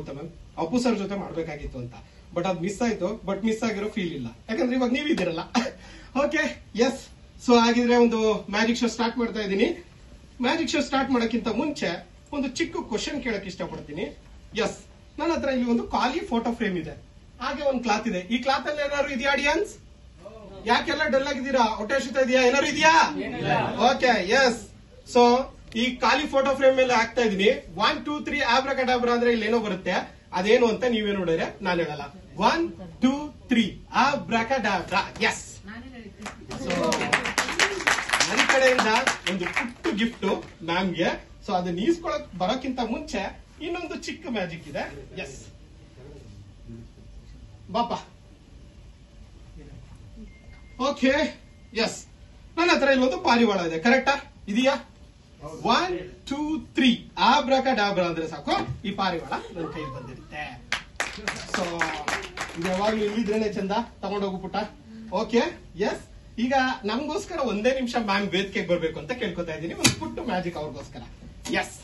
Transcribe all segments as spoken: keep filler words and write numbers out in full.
ಗೊತ್ತಾ ma'am, Appu sir ಜೊತೆ ಮಾಡ್ಬೇಕಾಗಿತ್ತು ಅಂತ. ಬಟ್ ಅದ್ ಮಿಸ್ ಆಯ್ತು. ಬಟ್ ಮಿಸ್ ಆಗಿರೋ ಫೀಲ್ ಇಲ್ಲ, ಯಾಕಂದ್ರೆ ಇವಾಗ ನೀವಿದ್ದೀರಲ್ಲ. Okay, S. ಸೊ ಹಾಗಿದ್ರೆ ಒಂದು ಮ್ಯಾಜಿಕ್ ಶೋ ಸ್ಟಾರ್ಟ್ ಮಾಡ್ತಾ ಇದ್ದೀನಿ. ಮ್ಯಾಜಿಕ್ ಶೋ ಸ್ಟಾರ್ಟ್ ಮಾಡೋಕ್ಕಿಂತ ಮುಂಚೆ ಒಂದು ಚಿಕ್ಕ ಕ್ವಶನ್ ಕೇಳಕ್ ಇಷ್ಟಪಡ್ತೀನಿ. ಎಸ್, ನನ್ನ ಹತ್ರ ಇಲ್ಲಿ ಒಂದು ಖಾಲಿ ಫೋಟೋ ಫ್ರೇಮ್ ಇದೆ, ಹಾಗೆ ಒಂದು ಕ್ಲಾತ್ ಇದೆ. ಈ ಕ್ಲಾತ್ ಅಲ್ಲಿ ಏನಾದ್ರು ಇದೆಯಾ ಆಡಿಯನ್ಸ್? ಯಾಕೆಲ್ಲ ಡಲ್ ಆಗಿದ್ದೀರಾ? ಹೊಟ್ಟೆ ಹಸಿತಾ ಇದೆಯಾ? ಏನಾದ್ರು ಇದೆಯಾ? Okay, S. ಸೊ ಈ ಖಾಲಿ ಫೋಟೋ ಫ್ರೇಮ್ ಮೇಲೆ ಹಾಕ್ತಾ ಇದೀನಿ. ಒನ್ ಟೂ ತ್ರೀ ಆಬ್ರಾಕಡಾಬ್ರಾ ಅಂದ್ರೆ ಇಲ್ಲಿ ಏನೋ ಬರುತ್ತೆ, ಅದೇನು ಅಂತ ನೀವೇ ನೋಡಿದ್ರೆ ನಾನು ಹೇಳಲ್ಲ. One two three abracadabra. Yes. So ನನ್ನ ಕಡೆಯಿಂದ ಒಂದು ಪುಟ್ಟು ಗಿಫ್ಟ್ ಮ್ಯಾಮ್ಗೆ. ಸೊ ಅದನ್ನ ಈಸ್ಕೊಳಕ್ ಬರೋಕ್ಕಿಂತ ಮುಂಚೆ ಇನ್ನೊಂದು ಚಿಕ್ಕ ಮ್ಯಾಜಿಕ್ ಇದೆ. ಎಸ್, ಬಾಪ. Okay, yes. ನನ್ನ ಹತ್ರ ಇಲ್ಲೊಂದು ಪಾರಿವಾಳ ಇದೆ, ಕರೆಕ್ಟಾ? ಇದೆಯಾ? ಒನ್ ಟೂ ತ್ರೀ ಆಬ್ರಾಕಡಾಬ್ರಾ ಅಂದ್ರೆ ಸಾಕು, ಈ ಪಾರಿವಾಳ ನನ್ನ ಕೈಗೆ ಬಂದಿರುತ್ತೆ. ಸೊ ಇದು ಯಾವಾಗ್ಲೂ ಇಲ್ಲಿದ್ರೇನೆ ಚಂದ, ತಗೊಂಡೋಗು ಪುಟ್ಟ. Okay, yes. ಈಗ ನಮ್ಗೋಸ್ಕರ ಒಂದೇ ನಿಮಿಷ ಮ್ಯಾಮ್ ವೇದಿಕೆಗೆ ಬರ್ಬೇಕು ಅಂತ ಕೇಳ್ಕೊತಾ ಇದ್ದೀನಿ. ಒಂದು ಪುಟ್ಟು ಮ್ಯಾಜಿಕ್ ಅವ್ರಿಗೋಸ್ಕರ. ಎಸ್.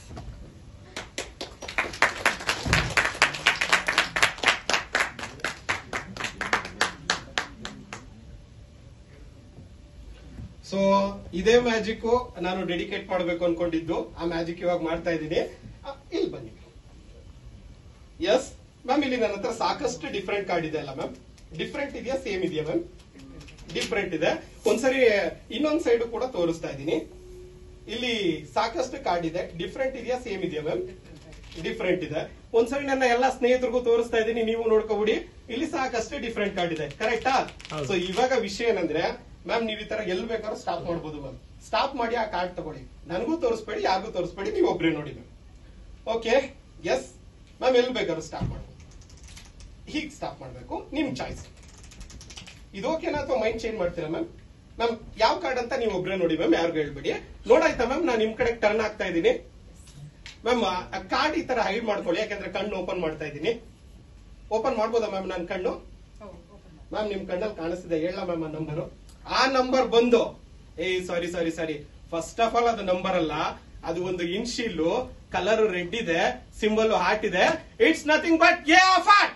ಸೊ ಇದೇ ಮ್ಯಾಜಿಕ್ ನಾನು ಡೆಡಿಕೇಟ್ ಮಾಡಬೇಕು ಅನ್ಕೊಂಡಿದ್ದು. ಆ ಮ್ಯಾಜಿಕ್ ಇವಾಗ ಮಾಡ್ತಾ ಇದ್ದೀನಿ. ಇಲ್ಲಿ ಬನ್ನಿ. ಎಸ್ ಮ್ಯಾಮ್, ಇಲ್ಲಿ ನನ್ನ ಹತ್ರ ಸಾಕಷ್ಟು ಡಿಫ್ರೆಂಟ್ ಕಾರ್ಡ್ ಇದೆ ಅಲ್ಲ ಮ್ಯಾಮ್? ಡಿಫ್ರೆಂಟ್ ಇದೆಯಾ, ಸೇಮ್ ಇದೆಯಾ ಮ್ಯಾಮ್? ಡಿಫ್ರೆಂಟ್ ಇದೆ. ಒಂದ್ಸರಿ ಇನ್ನೊಂದ್ ಸೈಡ್ ಕೂಡ ತೋರಿಸ್ತಾ ಇದ್ದೀನಿ. ಇಲ್ಲಿ ಸಾಕಷ್ಟು ಕಾರ್ಡ್ ಇದೆ. ಡಿಫ್ರೆಂಟ್ ಇದೆಯಾ, ಸೇಮ್ ಇದೆಯಾ ಮ್ಯಾಮ್? ಡಿಫ್ರೆಂಟ್ ಇದೆ. ಒಂದ್ಸರಿ ನನ್ನ ಎಲ್ಲಾ ಸ್ನೇಹಿತರಿಗೂ ತೋರಿಸ್ತಾ ಇದ್ದೀನಿ, ನೀವು ನೋಡ್ಕೊಬಿಡಿ. ಇಲ್ಲಿ ಸಾಕಷ್ಟು ಡಿಫ್ರೆಂಟ್ ಕಾರ್ಡ್ ಇದೆ, ಕರೆಕ್ಟಾ? ಸೊ ಇವಾಗ ವಿಷಯ ಏನಂದ್ರೆ ಮ್ಯಾಮ್, ನೀವ್ ಈ ತರ ಎಲ್ಲಿ ಬೇಕಾದ್ರೂ ಸ್ಟಾಪ್ ಮಾಡ್ಬೋದು ಮ್ಯಾಮ್. ಸ್ಟಾಪ್ ಮಾಡಿ ಆ ಕಾರ್ಡ್ ತಗೊಳ್ಳಿ. ನನಗೂ ತೋರಿಸ್ಬೇಡಿ, ಯಾರಿಗೂ ತೋರಿಸ್ಬೇಡಿ, ನೀವು ಒಬ್ರೇ ನೋಡಿ ಮ್ಯಾಮ್. ಓಕೆ, ಎಸ್ ಮ್ಯಾಮ್, ಎಲ್ಲಿ ಬೇಕಾದ್ರೂ ಸ್ಟಾಪ್ ಮಾಡ್ಬೋದು. ಹೀಗ್ ಸ್ಟಾಪ್ ಮಾಡ್ಬೇಕು, ನಿಮ್ ಚಾಯ್ಸ್. ಇದು ಓಕೆನಾ ಅಥವಾ ಮೈಂಡ್ ಚೇಂಜ್ ಮಾಡ್ತೀರಾ ಮ್ಯಾಮ್? ಮ್ಯಾಮ್ ಯಾವ ಕಾರ್ಡ್ ಅಂತ ನೀವು ಒಬ್ರೇ ನೋಡಿ ಮ್ಯಾಮ್, ಯಾರಿಗೂ ಹೇಳ್ಬೇಡಿ. ನೋಡಾಯ್ತಾ ಮ್ಯಾಮ್? ನಾನು ನಿಮ್ ಕಡೆ ಟರ್ನ್ ಆಗ್ತಾ ಇದ್ದೀನಿ ಮ್ಯಾಮ್. ಕಾರ್ಡ್ ಈ ತರ ಹೈಡ್ ಮಾಡ್ಕೊಳ್ಳಿ, ಯಾಕಂದ್ರೆ ಕಣ್ಣು ಓಪನ್ ಮಾಡ್ತಾ ಇದ್ದೀನಿ. ಓಪನ್ ಮಾಡ್ಬೋದಾ ಮ್ಯಾಮ್ ನನ್ನ ಕಣ್ಣು? ಮ್ಯಾಮ್ ನಿಮ್ ಕಣ್ಣಲ್ಲಿ ಕಾಣಿಸ್ತಿದೆ, ಹೇಳ ಮ್ಯಾಮ್ ಆ ನಂಬರ್. ಆ ನಂಬರ್ ಬಂದು, ಏ sorry sorry sorry first of all ಅದು ನಂಬರ್ ಅಲ್ಲ, ಅದು ಒಂದು ಇನ್ಶೀಲ್, ಕಲರ್ ರೆಡ್ ಇದೆ, ಸಿಂಬಲ್ ಹಾರ್ಟ್ ಇದೆ. It's nothing but ace of heart.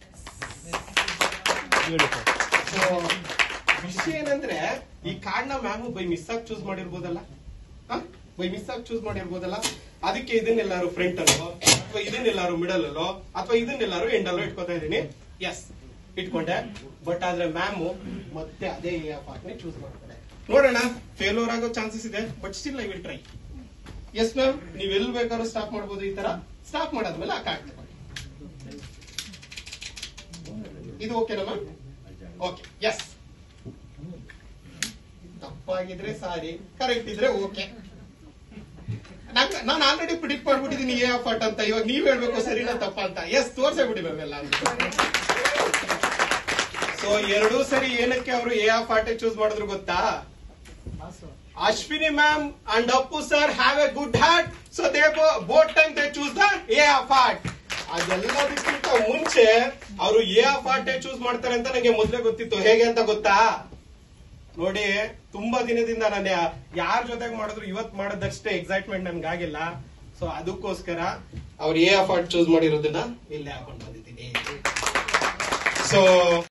ವಿಷಯ ಏನಂದ್ರೆ ಈ ಕಾರ್ಡ್ ನ ಮ್ಯಾಮ್ ಬೈ ಮಿಸ್ ಆಗಿ ಚೂಸ್ ಮಾಡಿರ್ಬೋದಲ್ಲ, ಬೈ ಮಿಸ್ ಆಗಿ ಚೂಸ್ ಮಾಡಿರ್ಬೋದಲ್ಲ. ಅದಕ್ಕೆ ಇದನ್ನೆಲ್ಲಾರು ಫ್ರಂಟ್ ಅಲ್ಲೋ ಅಥವಾ ಇದನ್ನೆಲ್ಲಾರು ಮಿಡಲ್ ಅಲ್ಲೋ ಅಥವಾ ಇದನ್ನೆಲ್ಲಾರು ಎಂಡ್ ಅಲ್ಲೋ ಇಟ್ಕೋತಾ ಇದೀನಿ. ಎಸ್, ಇಟ್ಕೊಂಡೆ. ಬಟ್ ಆದ್ರೆ ಮ್ಯಾಮ್ ಮತ್ತೆ ಅದೇ ಪಾರ್ಟ್ ನೇ ಚೂಸ್ ಮಾಡ್ತಾರೆ. ನೋಡೋಣ, ಫೇಲ್ಯೂರ್ ಆಗೋ ಚಾನ್ಸಸ್ ಇದೆ, but still I will try. Yes ma'am, ನೀವ್ ಎಲ್ಲಿ ಬೇಕಾದ್ರೂ ಸ್ಟಾಪ್ ಮಾಡ್ಬೋದು. ಈ ತರ ಸ್ಟಾಪ್ ಮಾಡಾದ್ಮೇಲೆ ಆ ಕಾರ್ಡ್ ತಗೊಳ್ಳಿ. ಇದು ಓಕೆನಾ ಮ್ಯಾಮ್? Okay, yes. ತಪ್ಪಾಗಿದ್ರೆ ಸಾರಿ, ಕರೆಕ್ಟ್ ಇದ್ರೆ ಓಕೆ. ನಾನು ಆಲ್ರೆಡಿ ಪ್ರಿಡಿಕ್ಟ್ ಮಾಡ್ಬಿಟ್ಟಿದ್ದೀನಿ ಎ ಆಫ್ ಹಾರ್ಟ್ ಅಂತ. ಇವಾಗ ನೀವ್ ಹೇಳ್ಬೇಕು ಸರಿನಾ ತಪ್ಪ ಅಂತ. ಎಸ್, ತೋರ್ಸೇ ಬಿಡಿ ಮ್ಯಾಮ್ ಎಲ್ಲ. ಸೊ ಎರಡೂ ಸರಿ ಏನಕ್ಕೆ ಅವರು ಎ ಆಫ್ ಹಾರ್ಟ್ ಚೂಸ್ ಮಾಡಿದ್ರು ಗೊತ್ತಾ? Ashwini ma'am and Appu sir have a good heart, so they both time they choose the A of heart. ಅದೆಲ್ಲದಕ್ಕಿಂತ ಮುಂಚೆ ಅವರು ಎ ಆಫ್ ಹಾರ್ಟ್ ಚೂಸ್ ಮಾಡ್ತಾರೆ ಅಂತ ನನಗೆ ಮೊದಲೇ ಗೊತ್ತಿತ್ತು. ಹೇಗೆ ಅಂತ ಗೊತ್ತಾ? ನೋಡಿ, ತುಂಬಾ ದಿನದಿಂದ ನಾನು ಯಾರ ಜೊತೆಗೆ ಮಾಡಿದ್ರು ಇವತ್ ಮಾಡೋದಷ್ಟೇ ಎಕ್ಸೈಟ್ಮೆಂಟ್ ನನ್ಗಾಗಿಲ್ಲ. ಸೊ ಅದಕ್ಕೋಸ್ಕರ ಅವ್ರು ಎ ಆಫ್ ಹಾರ್ಟ್ ಚೂಸ್ ಮಾಡಿರೋದನ್ನ ಇಲ್ಲೇ ಹಾಕೊಂಡು ಬಂದಿದ್ದೀನಿ. ಸೊ